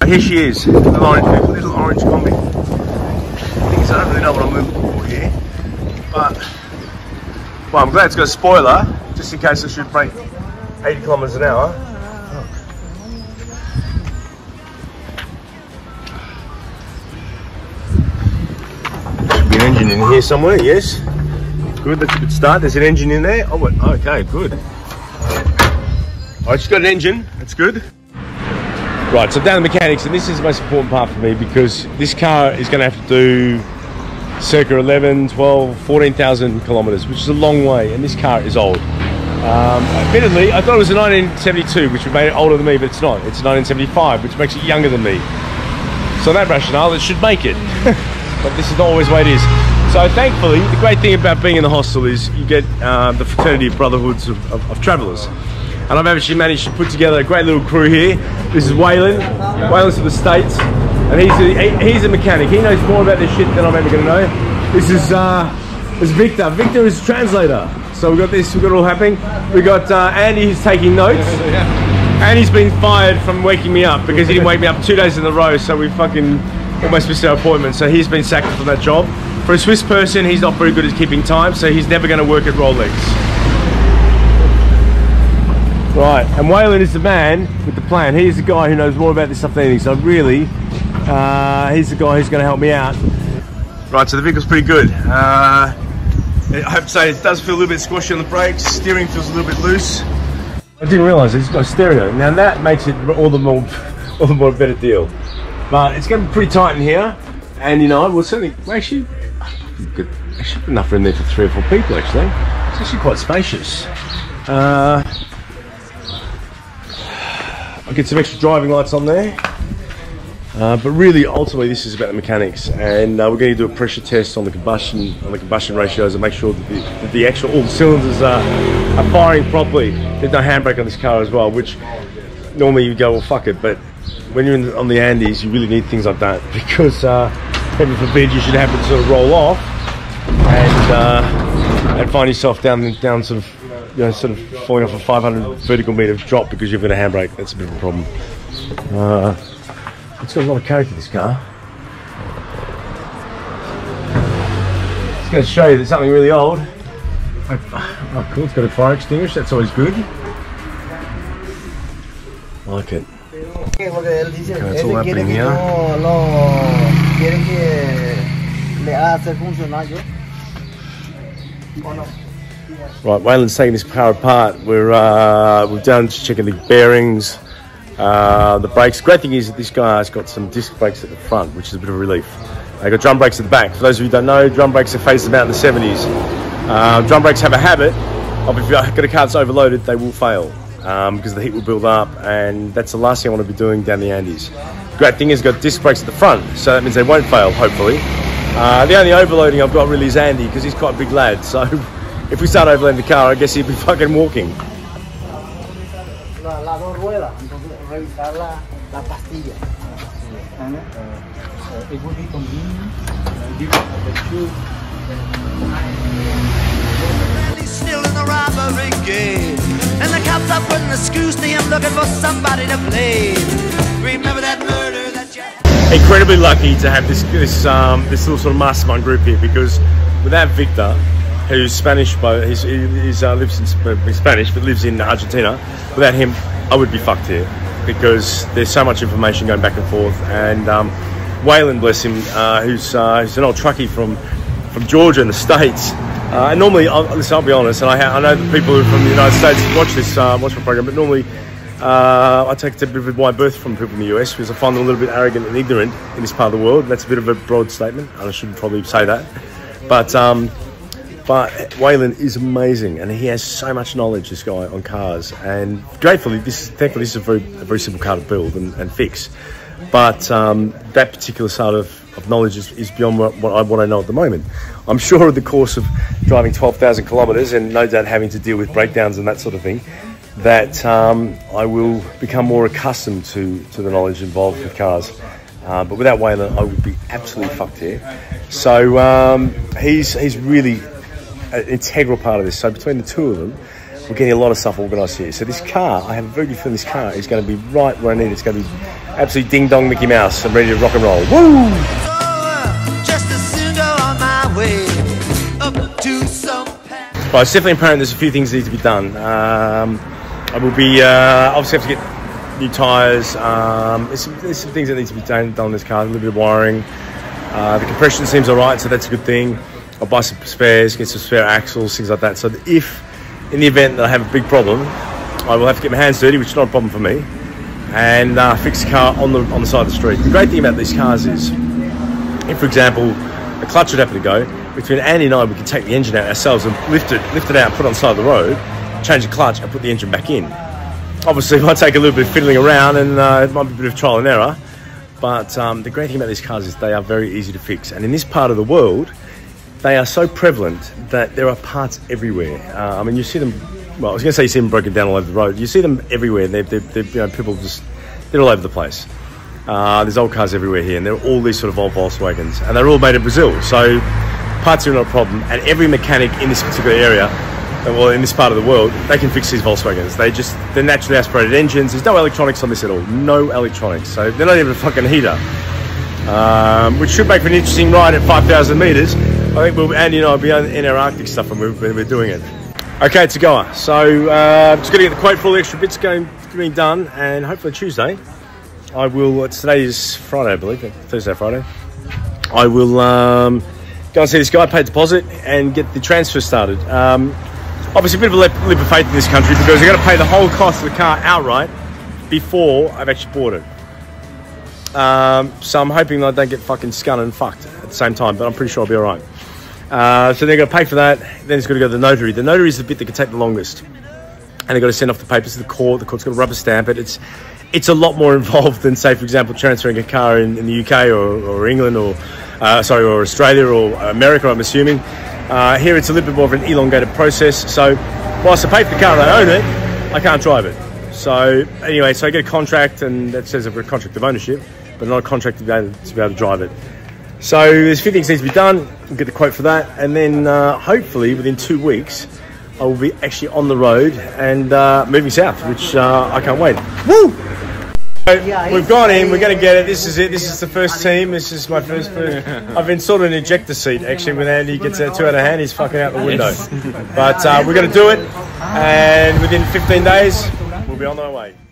here she is, little orange combi. I don't really know what I'm looking for here, but well, I'm glad it's got a spoiler, just in case I should break 80 kilometers an hour. Should be an engine in here somewhere, yes. Good, that's a good start. There's an engine in there. Oh, okay, good. I just got an engine, that's good. Right, so down the mechanics, and this is the most important part for me because this car is going to have to do circa 11, 12, 14,000 kilometers, which is a long way, and this car is old. Admittedly, I thought it was a 1972, which would make it older than me, but it's not. It's a 1975, which makes it younger than me. So that rationale, it should make it. But this is not always the way it is. So thankfully, the great thing about being in the hostel is you get the fraternity of brotherhoods of travellers. And I've actually managed to put together a great little crew here. This is Waylon. Waylon's from the States, and he's a mechanic. He knows more about this shit than I'm ever going to know. This is Victor. Victor is a translator. So we've got this, we've got it all happening. We've got Andy who's taking notes. Andy's been fired from waking me up because he didn't wake me up 2 days in a row, so we fucking almost missed our appointment. So he's been sacked from that job. For a Swiss person, he's not very good at keeping time, so he's never going to work at Rolex. Right, and Waylon is the man with the plan. He's the guy who knows more about this stuff than anything. So really, he's the guy who's going to help me out. Right, so the vehicle's pretty good. I have to say it does feel a little bit squashy on the brakes. Steering feels a little bit loose. I didn't realise it's got a stereo. Now that makes it all the more better deal. But it's going to be pretty tight in here, and you know, we'll certainly actually enough room there for 3 or 4 people. Actually, it's actually quite spacious. I'll get some extra driving lights on there, but really, ultimately, this is about the mechanics, and we're going to do a pressure test on the combustion ratios and make sure that all the cylinders are firing properly. There's no handbrake on this car as well, which normally you go, well, fuck it, but when you're on the Andes, you really need things like that because heaven forbid you should have it sort of roll off and find yourself down sort of. You know, sort of falling off a 500 vertical metre drop because you've got a handbrake. That's a bit of a problem. It's got a lot of character, this car. It's going to show you that something really old. Oh, cool. It's got a fire extinguisher. That's always good. I like it. Okay, it's all happening here. Right, Waylon's taking this car apart. We're done just checking the bearings, the brakes. Great thing is that this guy has got some disc brakes at the front, which is a bit of a relief. They've got drum brakes at the back. For those of you who don't know, drum brakes are phased about in the 70s. Drum brakes have a habit of, if you've got a car that's overloaded, they will fail because the heat will build up, and that's the last thing I want to be doing down the Andes. Great thing is, got disc brakes at the front, so that means they won't fail, hopefully. The only overloading I've got really is Andy, because he's quite a big lad, so if we start overloading the car, I guess he'd be fucking walking. It would be convenient. Still in the robbery game, and the cops are putting the screws to him, looking for somebody to blame. Remember that murder that you had? Incredibly lucky to have this little sort of mastermind group here, because without Victor, who's Spanish, lives in Spanish but lives in Argentina, without him, I would be fucked here, because there's so much information going back and forth. And Waylon, bless him, who's an old truckie from Georgia in the States. And normally, I'll be honest, and I know that people from the United States watch my program, but normally I take a bit of a wide berth from people in the US, because I find them a little bit arrogant and ignorant in this part of the world. That's a bit of a broad statement, and I shouldn't probably say that. But Waylon is amazing, and he has so much knowledge, this guy, on cars. And thankfully, this is a very simple car to build and fix. But that particular side of knowledge is beyond what I know at the moment. I'm sure in the course of driving 12,000 kilometres and no doubt having to deal with breakdowns and that sort of thing, that I will become more accustomed to the knowledge involved with cars. But without Waylon, I would be absolutely fucked here. So he's really an integral part of this. So between the two of them, we're getting a lot of stuff organised here. So this car, I have a very good feeling this car is going to be right where I need it. It's going to be absolutely ding-dong Mickey Mouse. I'm ready to rock and roll. Woo! Just as soon go on my way up to some path. But it's definitely apparent there's a few things that need to be done. I will be obviously have to get new tyres. There's some things that need to be done on this car. A little bit of wiring. The compression seems alright, so that's a good thing. I'll buy some spares, get some spare axles, things like that. So that if, in the event that I have a big problem, I will have to get my hands dirty, which is not a problem for me, and fix the car on the side of the street. The great thing about these cars is, if, for example, a clutch would happen to go, between Andy and I, we can take the engine out ourselves and lift it out, put it on the side of the road, change the clutch, and put the engine back in. Obviously, it might take a little bit of fiddling around, and it might be a bit of trial and error. But the great thing about these cars is they are very easy to fix. And in this part of the world, they are so prevalent that there are parts everywhere. I mean, you see them, well, I was going to say you see them broken down all over the road. You see them everywhere. They're people just, they're all over the place. There's old cars everywhere here, and they're all these sort of old Volkswagens. And they're all made in Brazil. So parts are not a problem. And every mechanic in this particular area, well, in this part of the world, they can fix these Volkswagens. They're naturally aspirated engines. There's no electronics on this at all. No electronics. So they're not even a fucking heater. Which should make for an interesting ride at 5,000 metres. I think Andy and I will be in our Arctic stuff when we're doing it. Okay, it's a goer. So just going to get the quote for all the extra bits being done, and hopefully Tuesday, I will, today is Friday, I believe, Thursday, Friday. I will go and see this guy, pay deposit, and get the transfer started. Obviously, a bit of a leap of faith in this country because I've got to pay the whole cost of the car outright before I've actually bought it. So I'm hoping I don't get fucking scun and fucked at the same time, but I'm pretty sure I'll be all right. So they're going to pay for that. Then it's got to go to the notary. The notary is the bit that can take the longest. And they've got to send off the papers to the court. The court's got to rubber stamp it. It's a lot more involved than, say, for example, transferring a car in the UK or England or Australia or America, I'm assuming. Here it's a little bit more of an elongated process. So whilst I pay for the car and I own it, I can't drive it. So anyway, so I get a contract, and that says I've got a contract of ownership, but not a contract to be able to drive it. So there's a few things that need to be done. We'll get the quote for that, and then hopefully within 2 weeks I will be actually on the road and moving south, which I can't wait. Woo! So we've gone in, we're going to get it. This is it. This is the first team. This is my first. I've installed an ejector seat actually. When Andy gets too out of hand, he's fucking out the window. But we're going to do it, and within 15 days we'll be on our way.